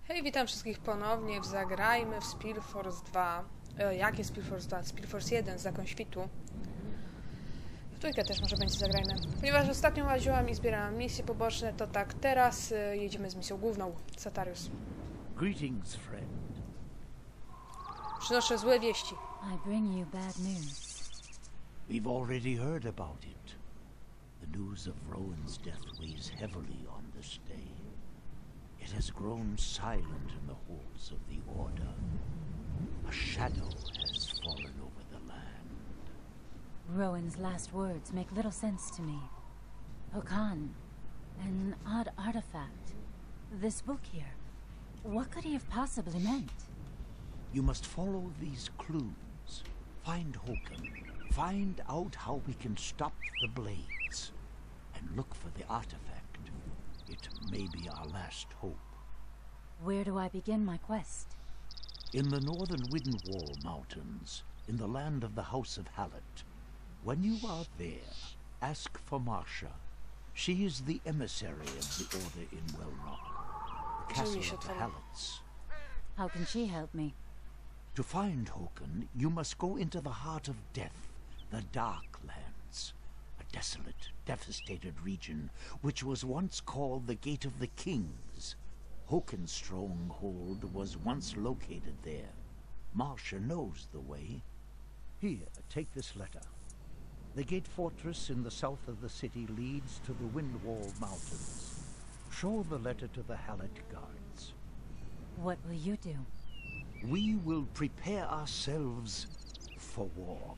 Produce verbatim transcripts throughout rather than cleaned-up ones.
Hej, witam wszystkich ponownie w Zagrajmy w Speedforce dwa. E, jakie Speedforce dwa? Speedforce jeden, Zakon Świtu. W trójkę też może będzie zagrajmy. Ponieważ ostatnio łaziłam i zbierałam misje poboczne, to tak, teraz e, jedziemy z misją główną. Satarius. Greetings, friend. Przynoszę złe wieści. I bring you bad news. We've already heard about it. The news of Rowan's death weighs heavily on this day. It has grown silent in the halls of the Order. A shadow has fallen over the land. Rowan's last words make little sense to me. Hokan, an odd artifact. This book here. What could he have possibly meant? You must follow these clues. Find Hokan. Find out how we can stop the blades. And look for the artifact. It may be our last hope. Where do I begin my quest? In the northern Windwall Mountains, in the land of the House of Hallett. When you are there, ask for Marcia. She is the emissary of the Order in Wellrock, the castle of the Halletts. How can she help me? To find Hokan, you must go into the heart of death, the Darklands. A desolate, devastated region, which was once called the Gate of the Kings. Hokan's stronghold was once located there. Marcia knows the way. Here, take this letter. The gate fortress in the south of the city leads to the Windwall Mountains. Show the letter to the Hallett guards. What will you do? We will prepare ourselves for war.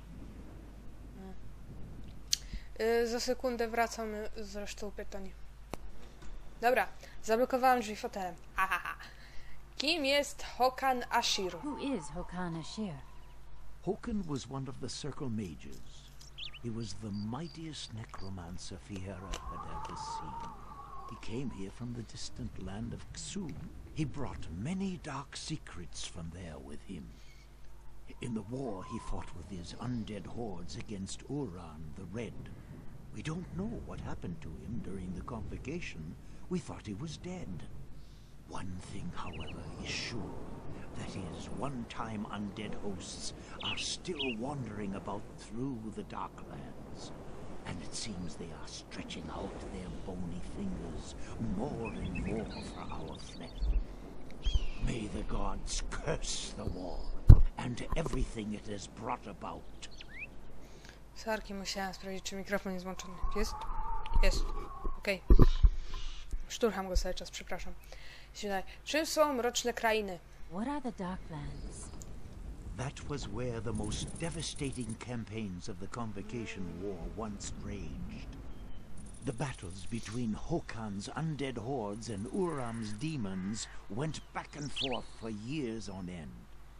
Yy, za sekundę wracam z resztą pytań. Dobra, zablokowałam drzwi fotelem. Ahaha. Kim jest Hokan Ashir? Who is Hokan Ashir? Hokan was one of the Circle Mages. He was the mightiest necromancer Fiera had ever seen. He came here from the distant land of Xu. He brought many dark secrets from there with him. In the war, he fought with his undead hordes against Uran the Red. We don't know what happened to him during the convocation. We thought he was dead. One thing, however, is sure. That his one-time undead hosts are still wandering about through the Darklands. And it seems they are stretching out their bony fingers more and more for our flesh. May the gods curse the war and everything it has brought about. Sarki, musiałam sprawdzić, czy mikrofon jest włączony. Jest? Jest. Okej. Okay. Szturcham go cały czas, przepraszam. Czym są mroczne krainy? What are the Darklands? That was where the most devastating campaigns of the Convocation War once raged. The battles between Hokan's undead hordes and Uram's demons went back and forth for years on end.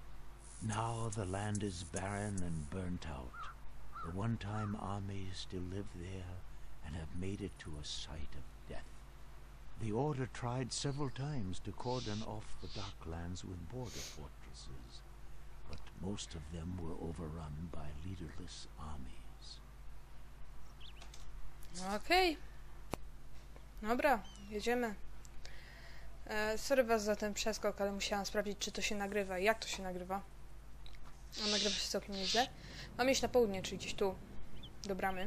Now the land is barren and burnt out. The one-time armies still live there and have made it to a site of death. The Order tried several times to cordon off the Darklands with border fortresses, but most of them were overrun by leaderless armies. Okej. Okay. Dobra, jedziemy. E, sorry was za ten przeskok, ale musiałam sprawdzić, czy to się nagrywa i jak to się nagrywa. A nagrywa się całkiem nieźle. Mam iść na południe, czyli gdzieś tu, do bramy.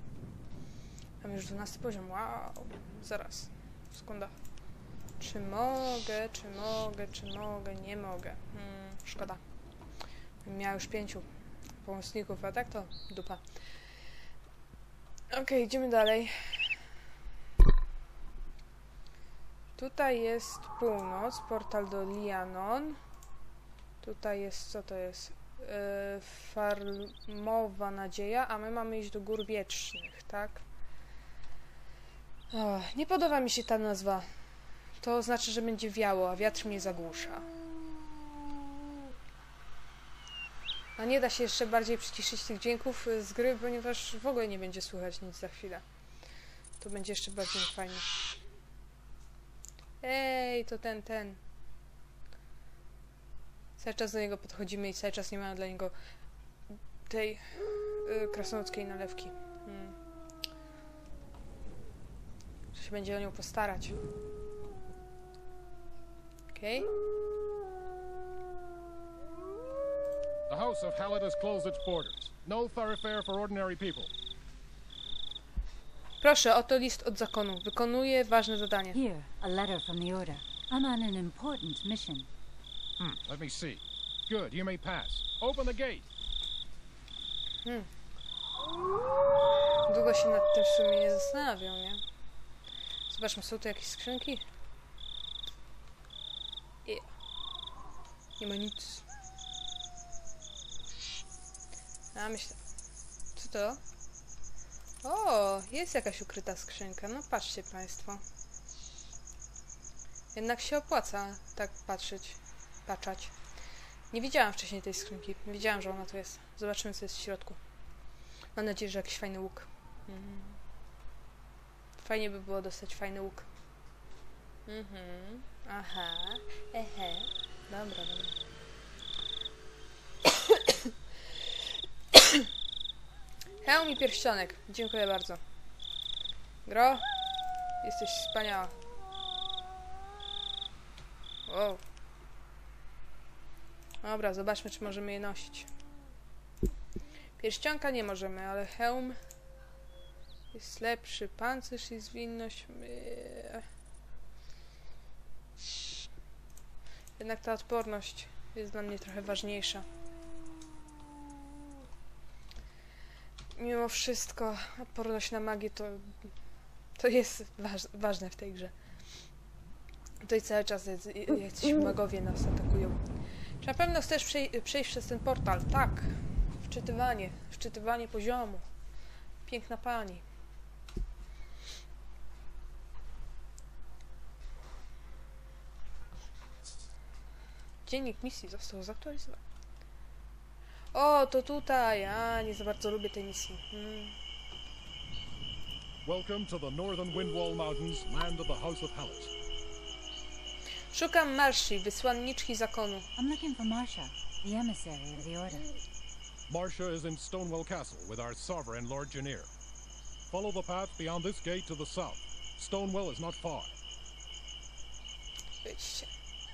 Mam już dwunasty poziom, wow. Zaraz, sekunda. Czy mogę, czy mogę, czy mogę, nie mogę. Hmm, szkoda. Miała już pięciu pomocników, a tak to dupa. Okej, okay, idziemy dalej. Tutaj jest północ, portal do Lianon. Tutaj jest, co to jest? Yy, farmowa nadzieja, a my mamy iść do gór wietrznych, tak? O, nie podoba mi się ta nazwa. To znaczy, że będzie wiało, a wiatr mnie zagłusza. A nie da się jeszcze bardziej przyciszyć tych dźwięków z gry, ponieważ w ogóle nie będzie słychać nic za chwilę. To będzie jeszcze bardziej fajnie. Ej, to ten, ten. Cały czas do niego podchodzimy i cały czas nie mamy dla niego tej yy, krasnoludzkiej nalewki. Hmm. Trzeba się będzie o nią postarać. Okej. The House of Hallett has closed its borders. No thoroughfare for ordinary people. Proszę, oto list od zakonu. Wykonuję ważne zadanie. Here, a letter from the Order. I'm on an important mission. Hmm, let me see. Good, you may pass. Open the gate. Hmm. Długo się nad tym w sumie nie zastanawiał, nie? Zobaczmy, są tu jakieś skrzynki? Yeah. Nie ma nic. A myślę... Co to? O, jest jakaś ukryta skrzynka. No patrzcie państwo. Jednak się opłaca tak patrzeć, patrzeć. Nie widziałam wcześniej tej skrzynki. Nie wiedziałam, że ona tu jest. Zobaczymy, co jest w środku. Mam nadzieję, że jakiś fajny łuk. Mhm. Fajnie by było dostać fajny łuk. Mhm. Aha. Ehe. Dobra, dobra. Hełm i pierścionek. Dziękuję bardzo. Gro, jesteś wspaniała. Wow. Dobra, zobaczmy, czy możemy je nosić. Pierścionka nie możemy, ale hełm jest lepszy. Pancerz i zwinność. Jednak ta odporność jest dla mnie trochę ważniejsza. Mimo wszystko odporność na magię to, to jest waż, ważne w tej grze. Tutaj cały czas jest, jacyś magowie nas atakują. Czy na pewno chcesz przej przejść przez ten portal? Tak. Wczytywanie. Wczytywanie poziomu. Piękna pani. Dziennik misji został zaktualizowany. O, to tutaj. A, nie za bardzo lubię tej misji. Hmm. Welcome to the Northern Windwall Mountains, land of the House of Hallett. Szukam Marshi, wysłanniczki zakonu. I'm looking for Marcia, the emissary of the Order. Marcia is in Stonewell Castle with our sovereign, Lord Janier. Follow the path beyond this gate to the south. Stonewell is not far. Wyjście.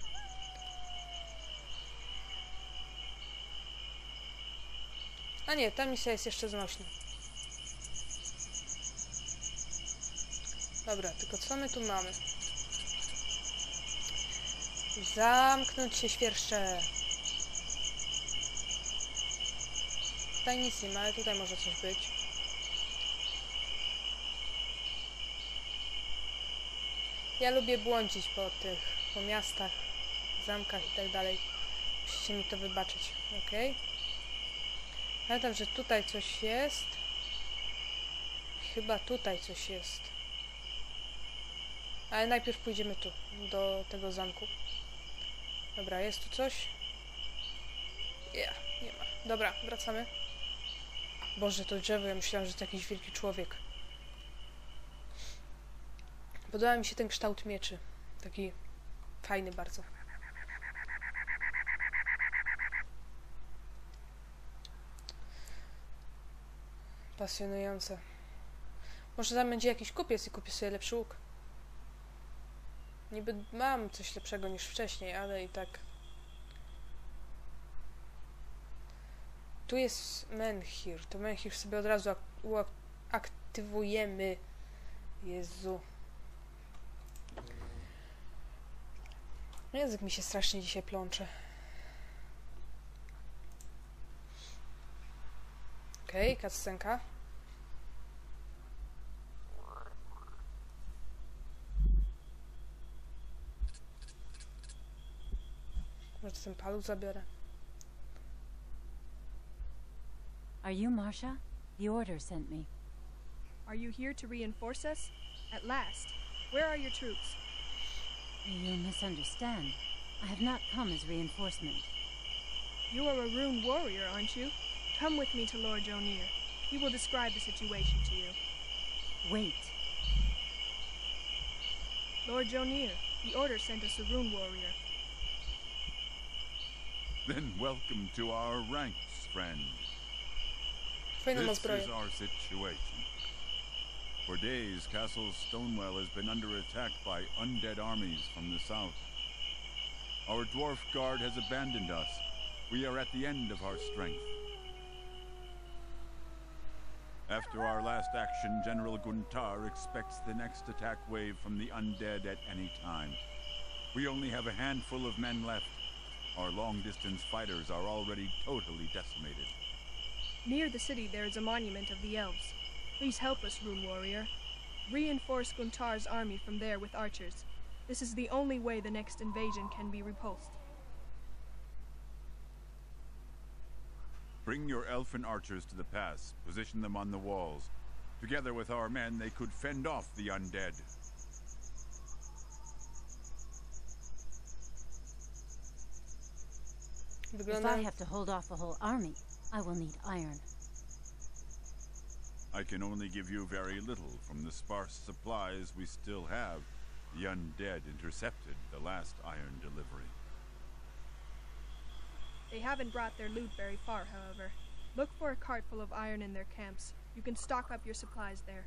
A nie, ta misja jest jeszcze znośna. Dobra, tylko co my tu mamy? Zamknąć się, świerszcze. Tutaj nic nie ma, ale tutaj może coś być. Ja lubię błądzić po tych, po miastach, zamkach i tak dalej. Musicie mi to wybaczyć, okej? Okay? Pamiętam, że tutaj coś jest. Chyba tutaj coś jest. Ale najpierw pójdziemy tu, do tego zamku. Dobra, jest tu coś? Yeah, nie ma. Dobra, wracamy. Boże, to drzewo, ja myślałam, że to jakiś wielki człowiek. Podoba mi się ten kształt mieczy. Taki fajny bardzo. Pasjonujące. Może tam będzie jakiś kupiec i kupię sobie lepszy łuk. Niby mam coś lepszego niż wcześniej, ale i tak... Tu jest Menhir. To Menhir sobie od razu ak aktywujemy. Jezu. Język mi się strasznie dzisiaj plącze. Okej, okay, cutscenka. Może ten paluch zabiorę. Are you Marcia? The Order sent me. Are you here to reinforce us? At last. Where are your troops? You misunderstand. I have not come as reinforcement. You are a rune warrior, aren't you? Come with me to Lord Jonier. He will describe the situation to you. Wait. Lord Jonier, the Order sent us a rune warrior. Then welcome to our ranks, friend. Fajną This zbroję. is our situation. For days, Castle Stonewell has been under attack by undead armies from the south. Our dwarf guard has abandoned us. We are at the end of our strength. After our last action, General Guntar expects the next attack wave from the undead at any time. We only have a handful of men left. Our long-distance fighters are already totally decimated. Near the city there is a monument of the elves. Please help us, Rune Warrior. Reinforce Guntar's army from there with archers. This is the only way the next invasion can be repulsed. Bring your elfin archers to the pass. Position them on the walls. Together with our men, they could fend off the undead. If Wygląda... I have to hold off a whole army, I will need iron. I can only give you very little from the sparse supplies we still have. The undead intercepted the last iron delivery. They haven't brought their loot very far, however. Look for a cart full of iron in their camps. You can stock up your supplies there.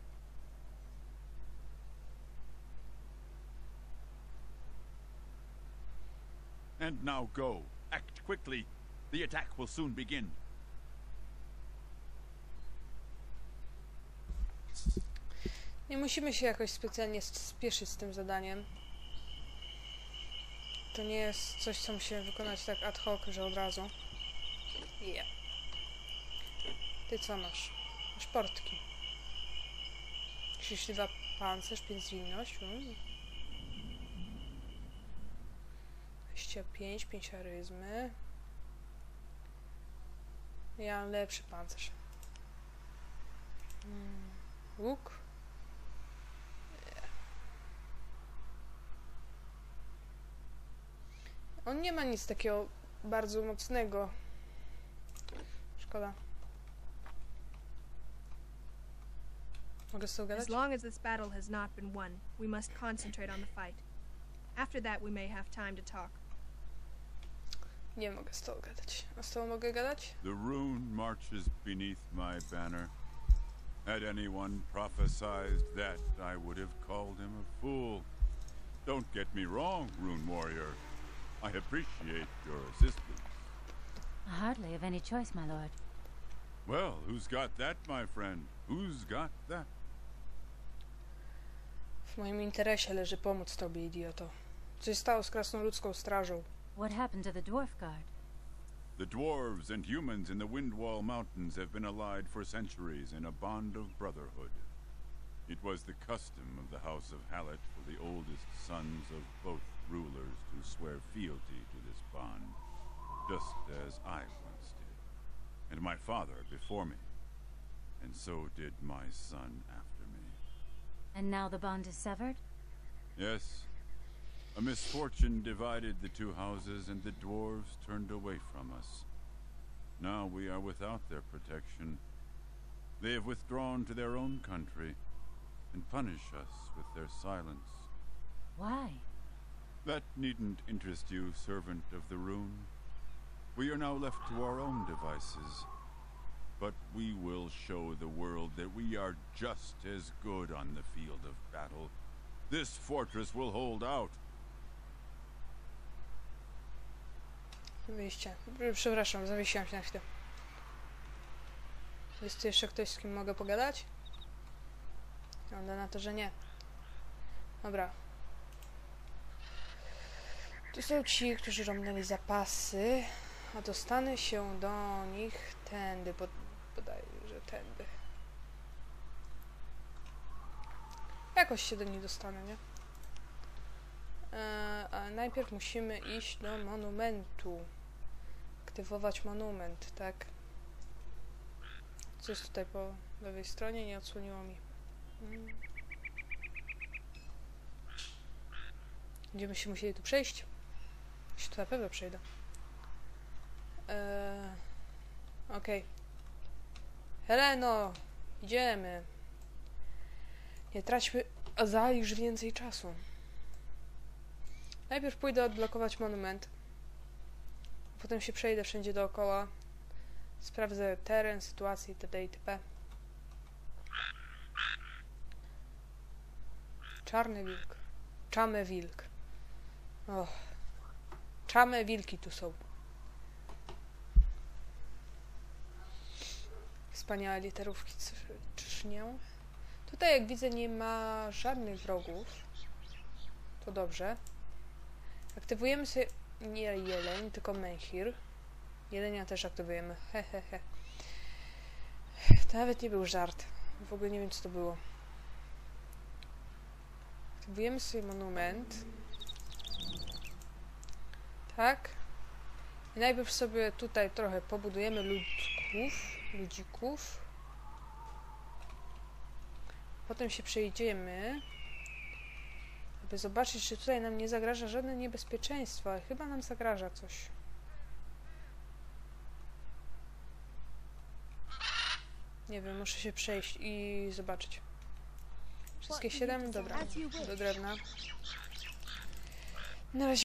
And now go. Act quickly. The attack will soon begin. Nie musimy się jakoś specjalnie spieszyć z tym zadaniem. To nie jest coś, co musimy wykonać tak ad hoc, że od razu. Yeah. Ty co masz? Masz portki. Szczęśliwa pancerz, pięć zwinność. Mm. dwadzieścia pięć, pięć charyzmy. Ja mam lepszy pancerz. Mm. Łuk. On nie ma nic takiego bardzo mocnego. Szkoda. Mogę z tą gadać? As long as this battle has not been won, we must concentrate on the fight. After that, we may have time to talk. Nie mogę z tą gadać. A z tą mogę gadać? The rune marches beneath my banner. Had anyone prophesied that, I would have called him a fool. Don't get me wrong, Rune Warrior. I appreciate your assistance. I hardly have any choice, my lord. Well, who's got that, my friend? Who's got that? W moim interesie leży pomóc tobie, idioto. Co się stało z krasnoludzką strażą? What happened to the dwarf guard? The dwarves and humans in the Windwall Mountains have been allied for centuries in a bond of brotherhood. It was the custom of the House of Hallett for the oldest sons of both rulers to swear fealty to this bond, just as I once did, and my father before me, and so did my son after me. And now the bond is severed? Yes, a misfortune divided the two houses, and the dwarves turned away from us. Now we are without their protection. They have withdrawn to their own country, and punish us with their silence. Why? That needn't interest you, servant of the rune. We are now left to our own devices. But we will show the world that we are just as good on the field of battle. This fortress will hold out. Wyjście. Przepraszam, zawiesiłam się na chwilę. Jest tu jeszcze ktoś, z kim mogę pogadać? Wygląda na to, że nie. Dobra. Tu są ci, którzy romnęli zapasy, a dostanę się do nich tędy, bo podaję, że tędy. Jakoś się do nich dostanę, nie? Eee, ale najpierw musimy iść do monumentu. Aktywować monument, tak? Co jest tutaj po lewej stronie? Nie odsłoniło mi. Hmm. Będziemy się musieli tu przejść. Się tu na pewno przejdę. Eee, Okej. Okay. Heleno! Idziemy. Nie traćmy za już więcej czasu. Najpierw pójdę odblokować monument. Potem się przejdę wszędzie dookoła. Sprawdzę teren, sytuację itd. itp. Czarny wilk. Czamy wilk. Och. Czamy wilki tu są. Wspaniałe literówki, czyż nie? Tutaj jak widzę nie ma żadnych wrogów. To dobrze. Aktywujemy sobie nie jeleń, tylko menhir. Jelenia też aktywujemy. Hehehe. He, he. To nawet nie był żart. W ogóle nie wiem co to było. Aktywujemy sobie monument. Tak. I najpierw sobie tutaj trochę pobudujemy ludków. Ludzików. Potem się przejdziemy, aby zobaczyć, czy tutaj nam nie zagraża żadne niebezpieczeństwo, ale chyba nam zagraża coś. Nie wiem, muszę się przejść i zobaczyć. Wszystkie siedem? Dobra, do drewna. Na razie